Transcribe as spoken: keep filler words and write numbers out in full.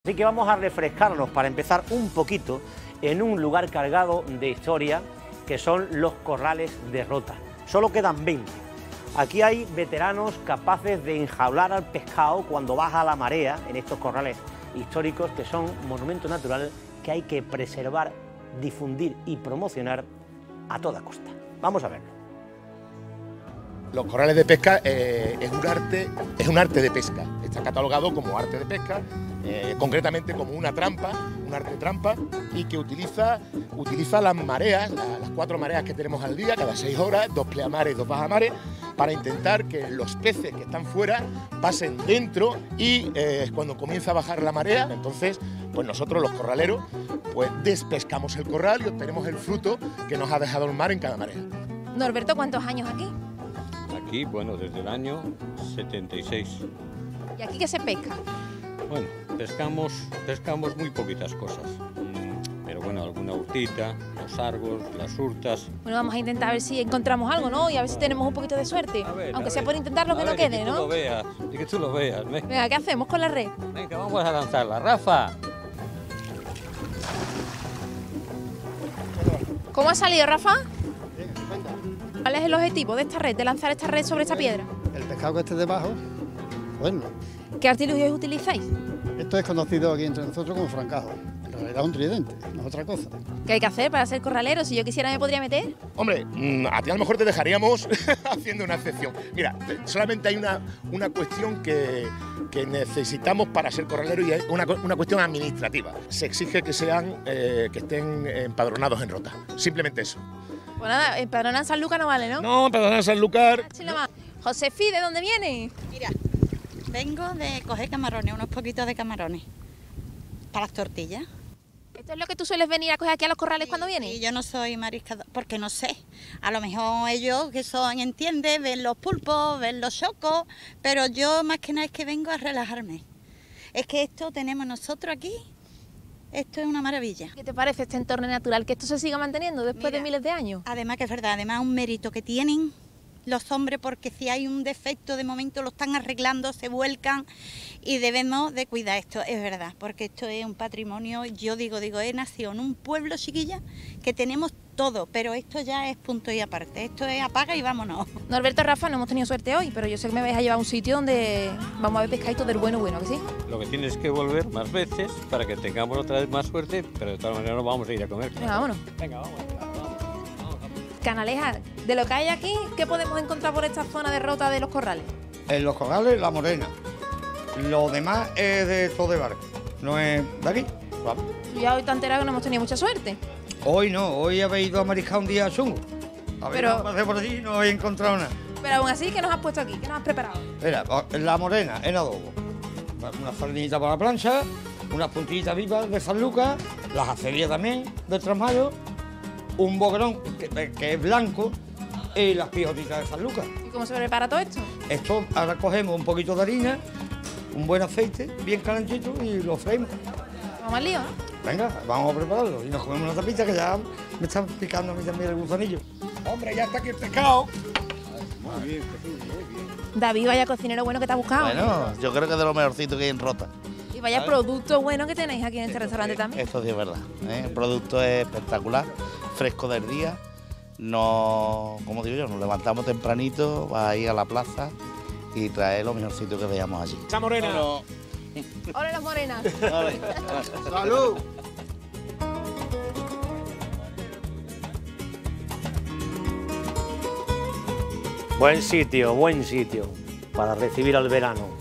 Así que vamos a refrescarnos para empezar un poquito en un lugar cargado de historia que son los corrales de Rota. Solo quedan veinte. Aquí hay veteranos capaces de enjaular al pescado cuando baja la marea en estos corrales históricos que son monumento natural que hay que preservar, difundir y promocionar a toda costa. Vamos a verlo. Los corrales de pesca eh, es un arte, es un arte de pesca. Está catalogado como arte de pesca, eh, concretamente como una trampa, un arte trampa, y que utiliza, utiliza las mareas, la, las cuatro mareas que tenemos al día, cada seis horas, dos pleamares y dos bajamares, para intentar que los peces que están fuera pasen dentro y eh, cuando comienza a bajar la marea, entonces pues nosotros los corraleros pues despescamos el corral y obtenemos el fruto que nos ha dejado el mar en cada marea. Norberto, ¿cuántos años aquí? Aquí, bueno, desde el año setenta y seis. ¿Y aquí qué se pesca? Bueno, pescamos, pescamos muy poquitas cosas. Pero bueno, alguna hurtita, los argos, las hurtas. Bueno, vamos a intentar a ver si encontramos algo, ¿no? Y a ver si tenemos un poquito de suerte. A ver, Aunque a sea ver. por intentarlo que A no ver, quede, y que ¿no? tú lo veas, y que tú lo veas. Venga, Venga, ¿qué hacemos con la red? venga, vamos a lanzarla. Rafa. ¿Cómo ha salido, Rafa? ¿Cuál es el objetivo de esta red, de lanzar esta red sobre esta piedra? El pescado que esté debajo, bueno, ¿Qué artilugios utilizáis? esto es conocido aquí entre nosotros como francajo. En realidad es un tridente, no es otra cosa. ¿Qué hay que hacer para ser corralero? Si yo quisiera, ¿me podría meter? Hombre, mmm, a ti a lo mejor te dejaríamos haciendo una excepción. Mira, solamente hay una, una cuestión que, que necesitamos para ser corralero y es una, una cuestión administrativa. Se exige que sean, eh, que estén empadronados en Rota. Simplemente eso. Pues nada, empadronar en San Lucas no vale, ¿no? No, empadronar en Sanlúcar. Sí, nada más. Josefi, ¿de dónde viene? Mira, vengo de coger camarones, unos poquitos de camarones, para las tortillas. ¿Esto es lo que tú sueles venir a coger aquí a los corrales cuando vienes? Y yo no soy mariscador, porque no sé. A lo mejor ellos que son, entiende, ven los pulpos, ven los chocos, pero yo más que nada es que vengo a relajarme. Es que esto tenemos nosotros aquí, esto es una maravilla. ¿Qué te parece este entorno natural? ¿Que esto se siga manteniendo después Mira, de miles de años? Además que es verdad, además un mérito que tienen los hombres, porque si hay un defecto de momento lo están arreglando, se vuelcan y debemos de cuidar esto, es verdad, porque esto es un patrimonio, yo digo, digo, he nacido en un pueblo, chiquilla, que tenemos todo, pero esto ya es punto y aparte, esto es apaga y vámonos. Norberto, Rafa, no hemos tenido suerte hoy, pero yo sé que me vais a llevar a un sitio donde vamos a ver pescadito del bueno bueno, ¿que sí? Lo que tienes que volver más veces para que tengamos otra vez más suerte, pero de todas maneras nos vamos a ir a comer. Venga, vámonos. Venga, vamos. Canaleja, de lo que hay aquí, ¿qué podemos encontrar por esta zona de Rota de los corrales? En los corrales, la morena. Lo demás es de todo de barco, no es de aquí. Vamos. Tú ya hoy te has enterado que no hemos tenido mucha suerte. Hoy no, hoy habéis ido a mariscar un día chungo. A ver, Pero- no pasé por allí y no he encontrado nada. Pero aún así, ¿qué nos has puesto aquí? ¿Qué nos has preparado? Mira, la morena en adobo. Una sardinita para la plancha, unas puntillitas vivas de San Lucas, las acerías también, de Trasmayo, un boquerón que, que es blanco y las pijotitas de San Lucas. ¿Y cómo se prepara todo esto? Esto ahora cogemos un poquito de harina, un buen aceite, bien calentito y lo freímos. Vamos al lío, ¿no? Venga, vamos a prepararlo y nos comemos una tapita que ya me están picando a mí también el gusanillo. Hombre, ya está aquí el pescado. David, vaya cocinero bueno que te ha buscado. Bueno, yo creo que es de lo mejorcito que hay en Rota. Y vaya producto bueno que tenéis aquí en este restaurante también. Esto sí es verdad, ¿eh? El producto es espectacular, fresco del día. No, como digo yo, nos levantamos tempranito, va a ir a la plaza y traer lo mejorcito que veamos allí. Esa morena. ¡Hola, las morenas! ¡Salud! Buen sitio, buen sitio para recibir al verano.